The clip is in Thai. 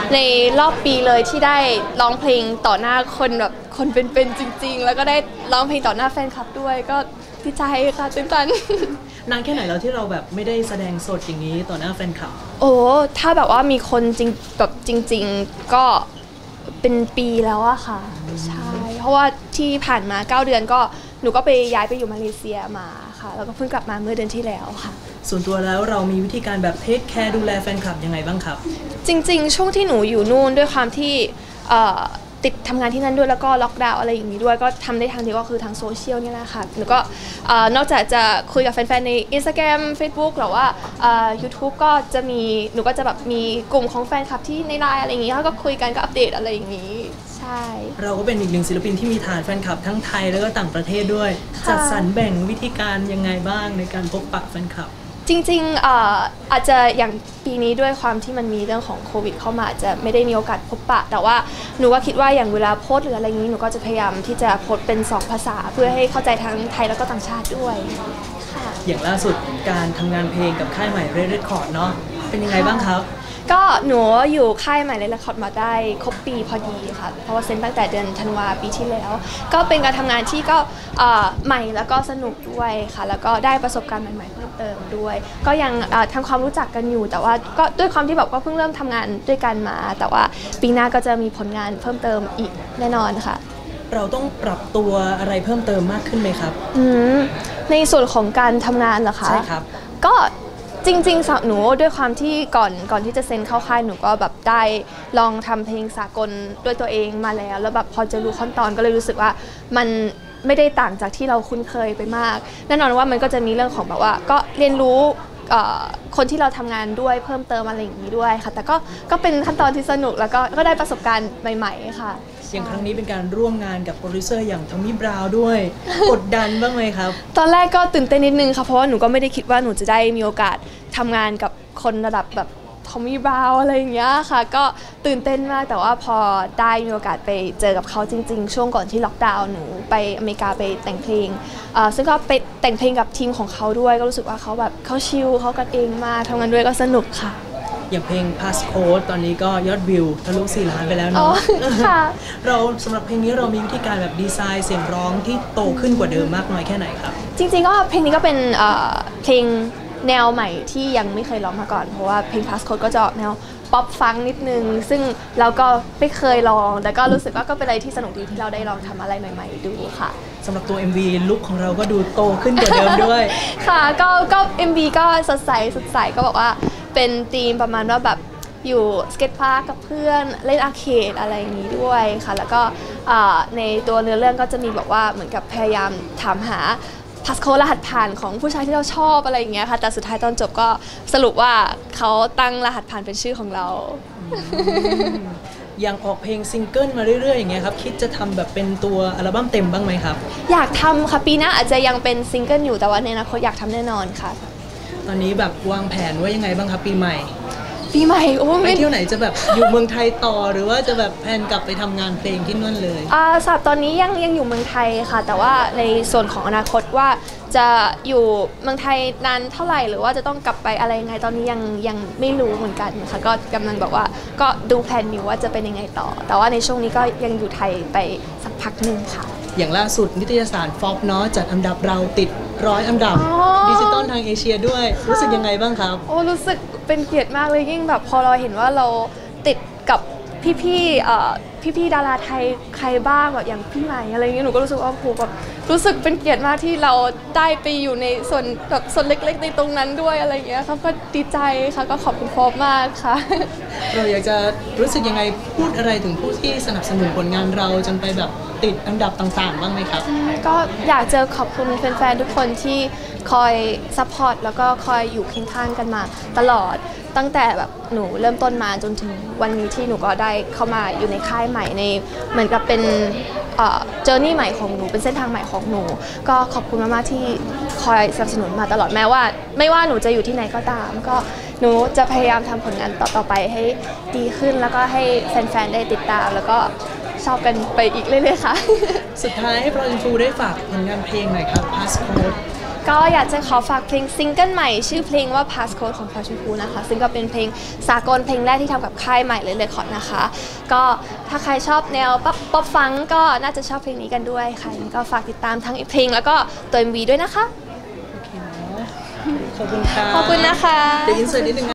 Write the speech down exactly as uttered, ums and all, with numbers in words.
ในรอบปีเลยที่ได้ร้องเพลงต่อหน้าคนแบบคนเป็นๆจริงๆแล้วก็ได้ร้องเพลงต่อหน้าแฟนคลับด้วยก็ดีใจค่ะตื่นเต้นนานแค่ไหนแล้วที่เราแบบไม่ได้แสดงสดอย่างนี้ต่อหน้าแฟนคลับโอ้ถ้าแบบว่ามีคนจริงแบบจริงๆก็เป็นปีแล้วอะค่ะใช่เพราะว่าที่ผ่านมาเก้าเดือนก็หนูก็ไปย้ายไปอยู่มาเลเซียมาค่ะแล้วก็เพิ่งกลับมาเมื่อเดือนที่แล้วค่ะส่วนตัวแล้วเรามีวิธีการแบบเทคแคร์ดูแลแฟนคลับยังไงบ้างครับจริงๆช่วงที่หนูอยู่นู่นด้วยความที่ติดทำงานที่นั่นด้วยแล้วก็ล็อกดาวน์อะไรอย่างนี้ด้วยก็ทำได้ทางเดียวก็คือทางโซเชียลนี่แหละค่ะหนูก็นอกจากจะคุยกับแฟนๆใน Instagram Facebook หรือว่า YouTube ก็จะมีหนูก็จะแบบมีกลุ่มของแฟนคลับที่ในไลน์อะไรอย่างนี้แล้วก็คุยกันก็อัปเดตอะไรอย่างนี้ใช่เราก็เป็นอีกหนึ่งศิลปินที่มีฐานแฟนคลับทั้งไทยแล้วก็ต่างประเทศด้วยจัดสรรแบ่งวิธีการยังไงบ้างในการพบปะแฟนคลับจริงๆ อาอาจจะอย่างปีนี้ด้วยความที่มันมีเรื่องของโควิดเข้ามาจะไม่ได้มีโอกาสพบปะแต่ว่าหนูก็คิดว่าอย่างเวลาโพสหรืออะไรนี้หนูก็จะพยายามที่จะโพสเป็นสองภาษาเพื่อให้เข้าใจทั้งไทยแล้วก็ต่างชาติด้วยค่ะอย่างล่าสุดการทำงานเพลงกับค่ายใหม่เรดเรคคอร์ดเนาะเป็นยังไงบ้างครับก็หนูอยู่ค่ายใหม่เลยละครมาได้ครบปีพอดีค่ะเพราะว่าเซ็นตั้งแต่เดือนธันวาปีที่แล้วก็เป็นการทำงานที่ก็ใหม่แล้วก็สนุกด้วยค่ะแล้วก็ได้ประสบการณ์ใหม่ๆเพิ่มเติมด้วยก็ยังทำความรู้จักกันอยู่แต่ว่าก็ด้วยความที่แบบก็เพิ่งเริ่มทำงานด้วยกันมาแต่ว่าปีหน้าก็จะมีผลงานเพิ่มเติมอีกแน่นอนค่ะเราต้องปรับตัวอะไรเพิ่มเติมมากขึ้นไหมครับอืมในส่วนของการทำงานเหรอคะใช่ครับก็จริงๆหนูด้วยความที่ก่อนก่อนที่จะเซ็นเข้าค่ายหนูก็แบบได้ลองทำเพลงสากลด้วยตัวเองมาแล้วแล้วแบบพอจะรู้ขั้นตอนก็เลยรู้สึกว่ามันไม่ได้ต่างจากที่เราคุ้นเคยไปมากแน่นอนว่ามันก็จะมีเรื่องของแบบว่าก็เรียนรู้คนที่เราทำงานด้วยเพิ่มเติมอะไรอย่างนี้ด้วยค่ะแต่ก็ก็เป็นขั้นตอนที่สนุกแล้วก็ก็ได้ประสบการณ์ใหม่ๆค่ะอย่างครั้งนี้เป็นการร่วมงานกับโปรดิวเซอร์อย่างทอมมี่บราวน์ด้วยกดดันบ้างไหมครับตอนแรกก็ตื่นเต้นนิดนึงค่ะเพราะว่าหนูก็ไม่ได้คิดว่าหนูจะได้มีโอกาสทำงานกับคนระดับแบบทอมมี่บราวน์อะไรอย่างเงี้ยค่ะก็ตื่นเต้นมากแต่ว่าพอได้มีโอกาสไปเจอกับเขาจริงๆช่วงก่อนที่ล็อกดาวน์หนูไปอเมริกาไปแต่งเพลงซึ่งก็ไปแต่งเพลงกับทีมของเขาด้วยก็รู้สึกว่าเขาแบบเขาชิลเขากันเองมากทำงานด้วยก็สนุกค่ะอย่างเพลง Passcode ตอนนี้ก็ยอดวิวทะลุสี่ล้านไปแล้วเนาะเราสำหรับเพลงนี้เรามีวิธีการแบบดีไซน์เสียงร้องที่โตขึ้นกว่าเดิมมากน้อยแค่ไหนครับจริงๆก็เพลงนี้ก็เป็นเพลงแนวใหม่ที่ยังไม่เคยร้องมาก่อนเพราะว่าเพลง Passcode ก็จะออกแนวป๊อปฟังนิดนึงซึ่งเราก็ไม่เคยลองแต่ก็รู้สึกว่าก็เป็นอะไรที่สนุกดีที่เราได้ลองทำอะไรใหม่ๆดูค่ะสำหรับตัว เอ็ม วี ลุคของเราก็ดูโตขึ้นกว่าเดิมด้วยค่ะก็ก็ เอ็ม วี ก็สดใสสดใสก็บอกว่าเป็นธีมประมาณว่าแบบอยู่สเก็ตพาร์คกับเพื่อนเล่นอาร์เคดอะไรอย่างนี้ด้วยค่ะแล้วก็ในตัวเนื้อเรื่องก็จะมีบอกว่าเหมือนกับพยายามถามหาพาสโค้ดรหัสผ่านของผู้ชายที่เราชอบอะไรอย่างเงี้ยค่ะแต่สุดท้ายตอนจบก็สรุปว่าเขาตั้งรหัสผ่านเป็นชื่อของเรายังออกเพลงซิงเกิลมาเรื่อยๆอย่างเงี้ยครับคิดจะทำแบบเป็นตัวอัลบั้มเต็มบ้างไหมครับอยากทำค่ะปีหน้าอาจจะยังเป็นซิงเกิลอยู่แต่ว่าในอนาคตอยากทำแน่นอนค่ะตอนนี้แบบวางแผนว่ายังไงบ้างครับปีใหม่ปีใหม่โอ้ไปเที่ยวไหนจะแบบอยู่เมืองไทยต่อหรือว่าจะแบบแพลนกลับไปทำงานเพลงที่นั่นเลยอ่าสำหรับตอนนี้ยังยังอยู่เมืองไทยค่ะแต่ว่าในส่วนของอนาคตว่าจะอยู่เมืองไทยนานเท่าไหร่หรือว่าจะต้องกลับไปอะไรยังไงตอนนี้ยังยังไม่รู้เหมือนกันค่ะก็กำลังบอกว่าก็ดูแผนอยู่ว่าจะเป็นยังไงต่อแต่ว่าในช่วงนี้ก็ยังอยู่ไทยไปสักพักหนึ่งค่ะอย่างล่าสุดนิตยสารฟอบเนาะจัดอันดับเราติดร้อยอันดับดิจิตอลทางเอเชียด้วยรู้สึกยังไงบ้างครับโอ้รู้สึกเป็นเกียรติมากเลยยิ่งแบบพอเราเห็นว่าเราติดกับพี่ๆพี่ๆดาราไทยใครบ้างแบบอย่างพี่ใหม่อะไรเงี้ยหนูก็รู้สึกว่าโหแบบรู้สึกเป็นเกียรติมากที่เราได้ไปอยู่ในส่วนแบบส่วนเล็กๆในตรงนั้นด้วยอะไรเงี้ยครับก็ดีใจค่ะก็ขอบคุณฟอบมากค่ะเราอยากจะรู้สึกยังไงพูดอะไรถึงผู้ที่สนับสนุนผลงานเราจนไปแบบติดอันดับต่างๆบ้างไหมครับก็อยากจะขอบคุณแฟนๆทุกคนที่คอยซัพพอร์ตแล้วก็คอยอยู่เคียงข้างกันมาตลอดตั้งแต่แบบหนูเริ่มต้นมาจนถึงวันนี้ที่หนูก็ได้เข้ามาอยู่ในค่ายใหม่ในเหมือนกับเป็นเจอร์นี่ใหม่ของหนูเป็นเส้นทางใหม่ของหนูก็ขอบคุณมากๆที่คอยสนับสนุนมาตลอดแม้ว่าไม่ว่าหนูจะอยู่ที่ไหนก็ตามก็หนูจะพยายามทำผลงานต่อๆไปให้ดีขึ้นแล้วก็ให้แฟนๆได้ติดตามแล้วก็ชอบกันไปอีกเรื่อยๆค่ะสุดท้ายให้โปรดิวเซอร์ได้ฝากผลงานเพลงหน่อยครับ Passcode ก็อยากจะขอฝากเพลงซิงเกิลใหม่ชื่อเพลงว่า Passcode ของพลอยชมพูนะคะซึ่งก็เป็นเพลงสากลเพลงแรกที่ทำกับค่ายใหม่เลยเลยขอนะคะก็ถ้าใครชอบแนวป๊อปป๊อปฟังก็น่าจะชอบเพลงนี้กันด้วยค่ะก็ฝากติดตามทั้งเพลงแล้วก็ตัว เอ็ม วี ด้วยนะคะขอบคุณค่ะขอบคุณนะคะเดี๋ยวอินเสิร์ตนิดนึง